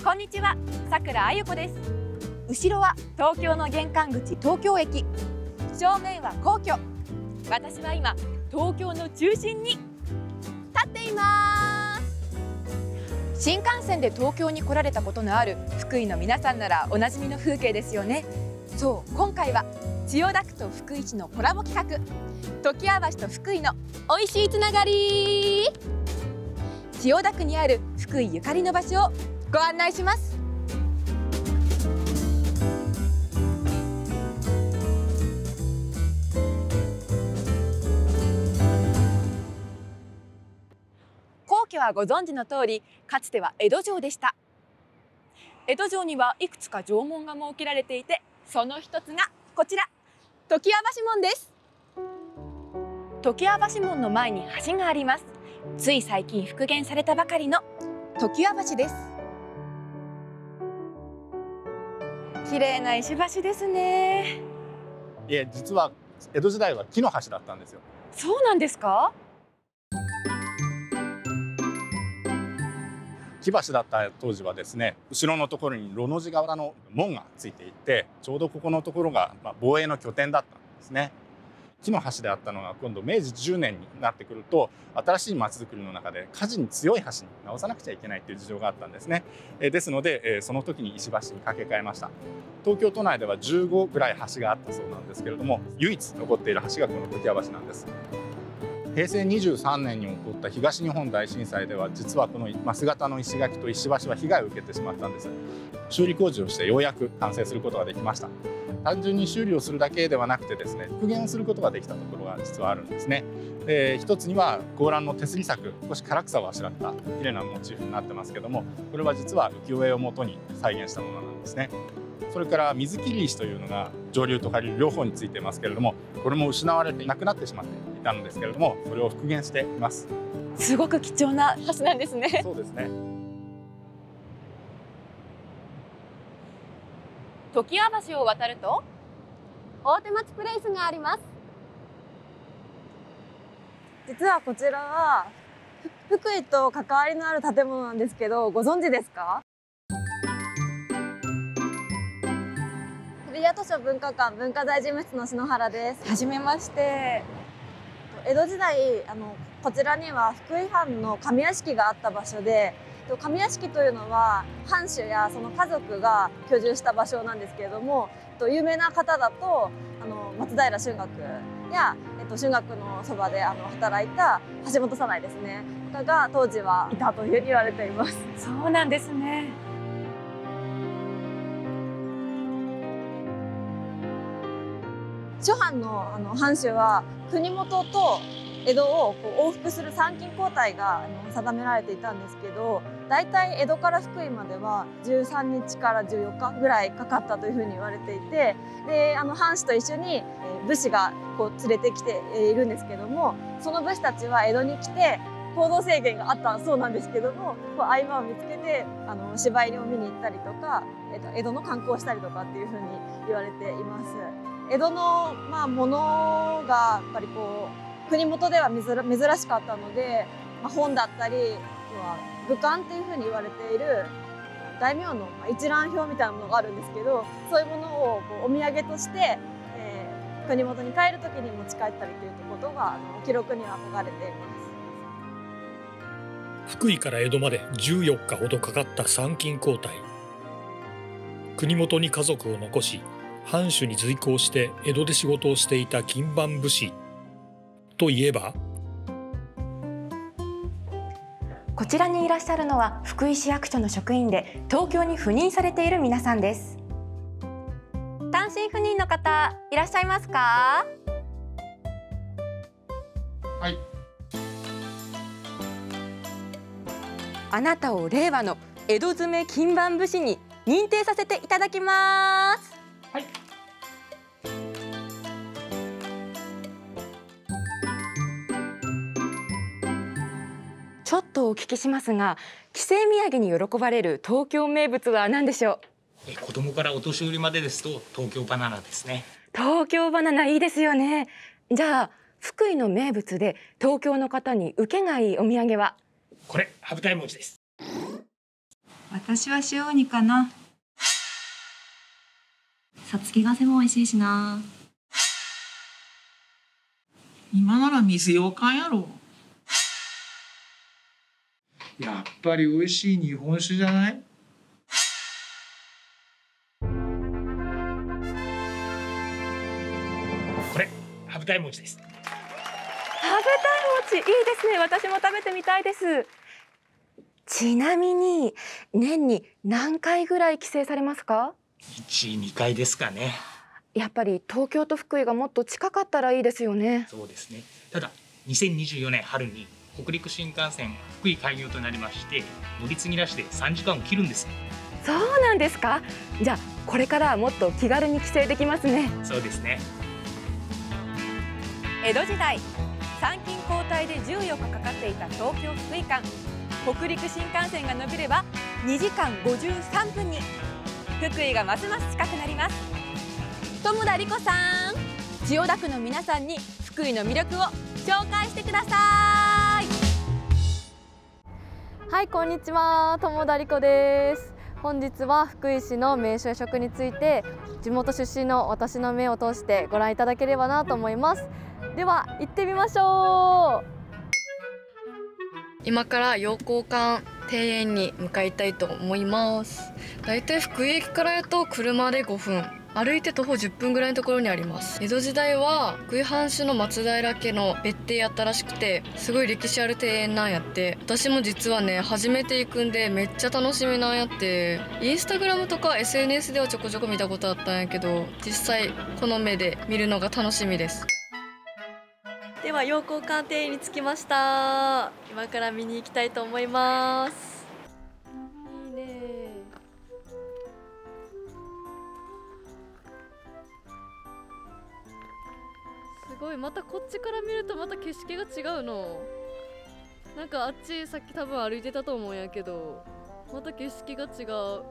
こんにちは、さくらあゆこです。後ろは東京の玄関口、東京駅。正面は皇居。私は今、東京の中心に立っています。新幹線で東京に来られたことのある福井の皆さんならおなじみの風景ですよね。そう、今回は千代田区と福井市のコラボ企画、常盤橋と福井の美味しいつながり。千代田区にある福井ゆかりの場所をご案内します。皇居はご存知の通り、かつては江戸城でした。江戸城にはいくつか城門が設けられていて、その一つがこちら、常盤橋門です。常盤橋門の前に橋があります。つい最近復元されたばかりの常盤橋です。綺麗な石橋ですね。 いえ、実は江戸時代は木の橋だったんですよ。 そうなんですか？ 木橋だった当時はですね、後ろのところにロの字柄の門がついていて、ちょうどここのところが防衛の拠点だったんですね。木の橋であったのが今度明治10年になってくると、新しい町づくりの中で火事に強い橋に直さなくちゃいけないという事情があったんですね。ですのでその時に石橋に架け替えました。東京都内では15ぐらい橋があったそうなんですけれども、唯一残っている橋がこの常盤橋なんです。平成23年に起こった東日本大震災では、実はこのマス型の石垣と石橋は被害を受けてしまったんです。修理工事をしてようやく完成することができました。単純に修理をするだけではなくてですね、復元することができたところが実はあるんですね。一つには高蘭の手すり柵、少し唐草をあしらった綺麗なモチーフになってますけども、これは実は浮世絵をもとに再現したものなんですね。それから水切り石というのが上流と下流両方についていますけれども、これも失われていなくなってしまっていたんですけれども、それを復元しています。 すごく貴重な橋なんですね。 そうですね。 常盤橋を渡ると大手町プレイスがあります。 実はこちらは福井と関わりのある建物なんですけど、ご存知ですか？日比谷図書文化館文化財事務室の篠原です。 はじめまして。 江戸時代こちらには福井藩の上屋敷があった場所で、上屋敷というのは藩主やその家族が居住した場所なんですけれども、有名な方だと松平春嶽や、春嶽のそばで働いた橋本早苗ですねが当時はいたというふうに言われています。 そうなんですね。 諸藩の藩主は国元と江戸を往復する参勤交代が定められていたんですけど、だいたい江戸から福井までは13日から14日ぐらいかかったというふうに言われていて、で藩主と一緒に武士が連れてきているんですけども、その武士たちは江戸に来て行動制限があったそうなんですけども、合間を見つけて芝居を見に行ったりとか、江戸の観光をしたりとかっていうふうに言われています。江戸のものがやっぱり国元では珍しかったので、本だったり武官っていうふうに言われている大名の一覧表みたいなものがあるんですけど、そういうものをお土産として、国元に帰る時に持ち帰ったりということが記録には書かれています。 福井から江戸まで14日ほどかかった参勤交代。国元に家族を残し藩主に随行して江戸で仕事をしていた勤番武士といえば、 こちらにいらっしゃるのは福井市役所の職員で東京に赴任されている皆さんです。単身赴任の方いらっしゃいますか？ はい。 あなたを令和の江戸詰め勤番武士に認定させていただきます。 はい。 ちょっとお聞きしますが、帰省土産に喜ばれる東京名物は何でしょう？ 子供からお年寄りまでですと東京バナナですね。 東京バナナいいですよね。じゃあ福井の名物で東京の方に受けがいいお土産は？ これ羽二重餅です。 私は塩ウニかな。 さつきがせも美味しいしな。 今なら水羊羹やろ。 やっぱり美味しい日本酒じゃない？ これ羽二重餅です。 羽二重餅いいですね。私も食べてみたいです。ちなみに年に何回ぐらい帰省されますか 1、2回ですかね。 やっぱり東京と福井がもっと近かったらいいですよね。 そうですね。ただ2024年春に北陸新幹線福井開業となりまして、乗り継ぎなしで3時間を切るんです。 そうなんですか。じゃあこれからはもっと気軽に帰省できますね。 そうですね。 江戸時代参勤交代で14日かかっていた東京福井間、北陸新幹線が伸びれば2時間53分に。福井がますます近くなります。友田理子さん、千代田区の皆さんに福井の魅力を紹介してください。 はい、こんにちは、友田理子です。本日は福井市の名所や食について地元出身の私の目を通してご覧いただければなと思います。では行ってみましょう。今から陽光館庭園に向かいたいと思います。だいたい福井駅からやと車で5分、歩いて徒歩10分ぐらいのところにあります。江戸時代は福井藩主の松平家の別邸やったらしくて、すごい歴史ある庭園なんやって。私も実はね初めて行くんでめっちゃ楽しみなんやって。インスタグラムとか SNS ではちょこちょこ見たことあったんやけど、実際この目で見るのが楽しみです。では陽光館庭園に着きました。今から見に行きたいと思います。いいね。すごい、またこっちから見るとまた景色が違うの。なんかあっちさっき多分歩いてたと思うんやけど、また景色が違う。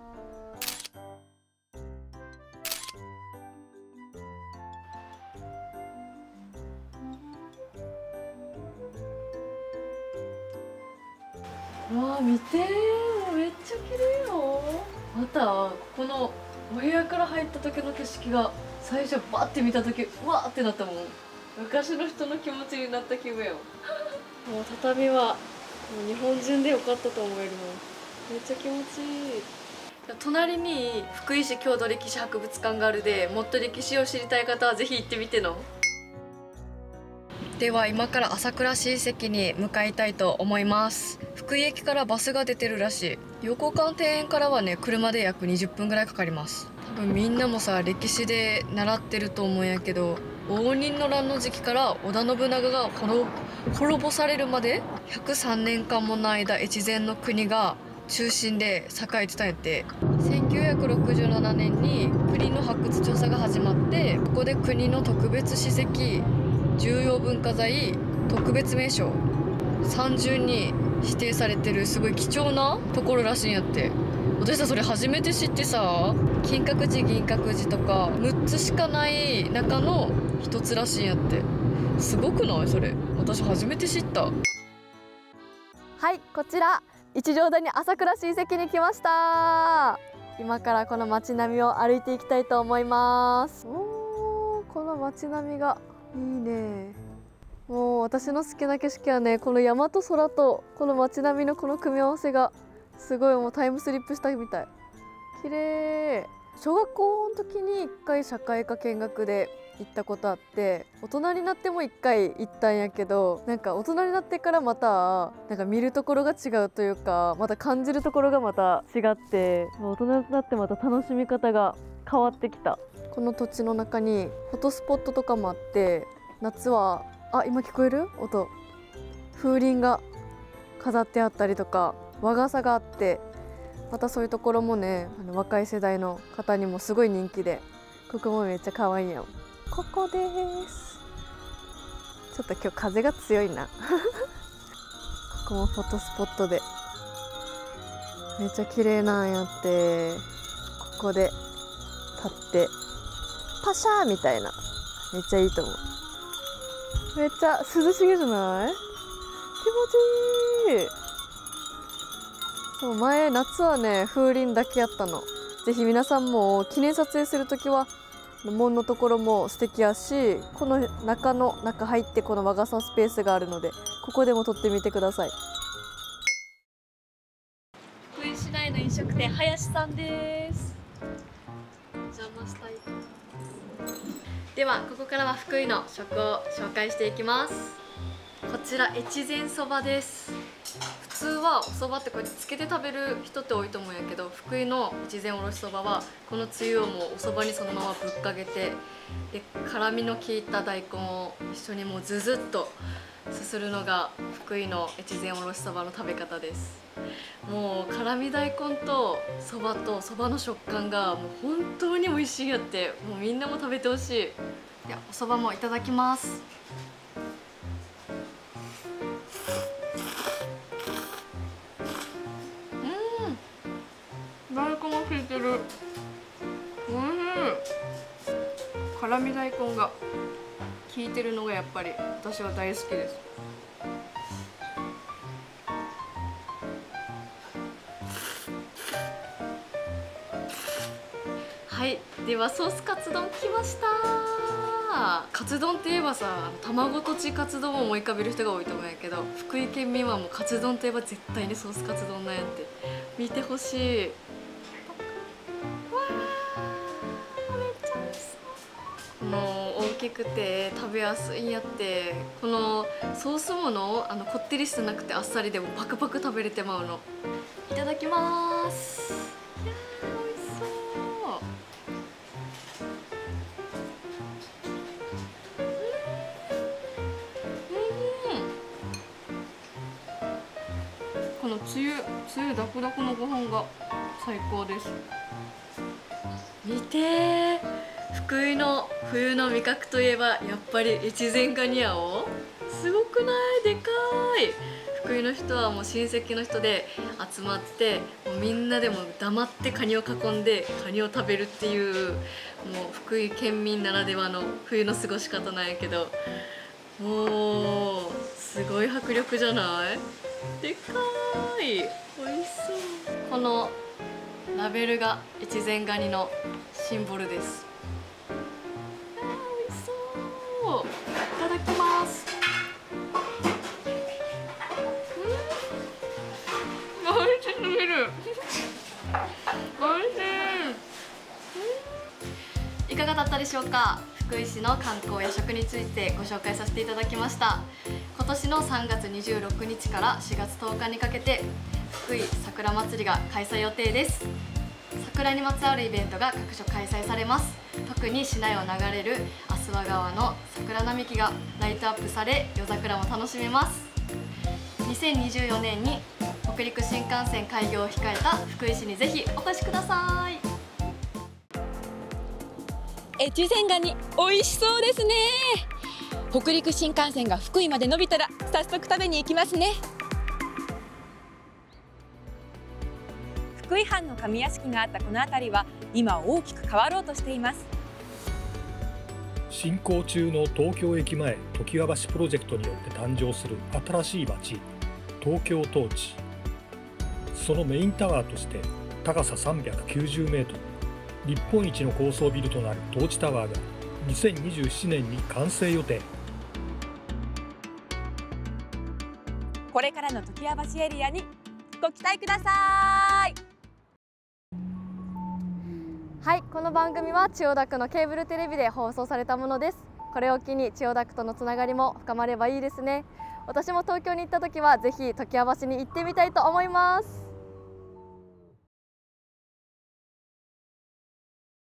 わあ見てー、めっちゃ綺麗よ。またここのお部屋から入った時の景色が最初バッて見た時うわーってなったもん。昔の人の気持ちになった気分よ。もう畳はもう日本人でよかったと思えるもん。めっちゃ気持ちいい。隣に福井市郷土歴史博物館があるで、もっと歴史を知りたい方はぜひ行ってみての。では今から朝倉市遺跡に向かいたいと思います。福井駅からバスが出てるらしい。陽光館庭園からはね車で約20分ぐらいかかります。多分みんなもさ歴史で習ってると思うんやけど、応仁の乱の時期から織田信長が滅ぼされるまで103年間もの間越前の国が中心で栄えてたんやって。1967年に国の発掘調査が始まって、ここで国の特別史跡重要文化財特別名勝30に指定されてるすごい貴重なところらしいんやって。私さそれ初めて知ってさ、金閣寺銀閣寺とか6つしかない中の1つらしいんやって。すごくないそれ。私初めて知った。はい、こちら一乗谷朝倉市遺跡に来ました。今からこの街並みを歩いていきたいと思います。おー、この街並みがいいね。もう私の好きな景色はね、この山と空とこの街並みのこの組み合わせがすごい、もうタイムスリップしたみたい。綺麗。小学校の時に1回社会科見学で行ったことあって、大人になっても1回行ったんやけど、なんか大人になってからまたなんか見るところが違うというか、また感じるところがまた違って、大人になってまた楽しみ方が変わってきた。この土地の中にフォトスポットとかもあって、夏は今聞こえる音、風鈴が飾ってあったりとか和傘があって、またそういうところもね若い世代の方にもすごい人気で、ここもめっちゃ可愛いよ。ここです。ちょっと今日風が強いなここもフォトスポットでめっちゃ綺麗なんやって。ここで立ってパシャーみたいな、めっちゃいいと思う。めっちゃ涼しげじゃない？気持ちいい。 そう、前夏はね風鈴だけやったの。ぜひ皆さんも記念撮影するときは門のところも素敵やし、この中入ってこの和傘スペースがあるので、ここでも撮ってみてください。 福井市内の飲食店林さんです。お邪魔したい。ではここからは福井の食を紹介していきます。こちら越前そばです。普通はおそばってこうやってつけて食べる人って多いと思うんやけど、福井の越前おろしそばはこのつゆをもうおそばにそのままぶっかけて、で辛みの効いた大根を一緒にもうずずっとすするのが福井の越前おろしそばの食べ方です。もう辛み大根とそばとそばの食感がもう本当に美味しいやって、もうみんなも食べてほしい。ではおそばもいただきます。大根が効いてる。おいしい。辛み大根が効いてるのがやっぱり私は大好きです。はい、ではソースカツ丼来ました。カツ丼って言えばさ、卵とちカツ丼を思い浮かべる人が多いと思うんやけど、福井県民はもうカツ丼といえば絶対にソースカツ丼なんやって。見てほしい。わー、めっちゃ美味しそう。この大きくて食べやすいんやって。このソースものこってりしてなくてあっさりでもパクパク食べれてまうの。いただきます。いやー、美味しそう。このつゆダクダクのご飯が最高です。見てー、福井の冬の味覚といえばやっぱり越前ガニやお。すごくない？でかい。福井の人はもう親戚の人で集まって、もうみんなでも黙ってカニを囲んでカニを食べるっていう、もう福井県民ならではの冬の過ごし方なんやけど、もうすごい迫力じゃない？でかーい。美味しそう。このラベルが越前ガニのシンボルです。美味しそう。いただきます。美味しすぎる。美味しい。いかがだったでしょうか。福井市の観光や食についてご紹介させていただきました。今年の3月26日から4月10日にかけて福井桜まつりが開催予定です。桜にまつわるイベントが各所開催されます。特に市内を流れる足羽川の桜並木がライトアップされ、夜桜も楽しめます。2024年に北陸新幹線開業を控えた福井市にぜひお越しください。 越前ガニ美味しそうですね。北陸新幹線が福井まで伸びたら早速食べに行きますね。福井藩の上屋敷があったこの辺りは今大きく変わろうとしています。 進行中の東京駅前常盤橋プロジェクトによって誕生する新しい街、東京トーチ。そのメインタワーとして高さ390メートル、日本一の高層ビルとなるトーチタワーが2027年に完成予定。 これからの常盤橋エリアにご期待ください。 はい、この番組は千代田区のケーブルテレビで放送されたものです。これを機に千代田区とのつながりも深まればいいですね。私も東京に行った時はぜひ常盤橋に行ってみたいと思います。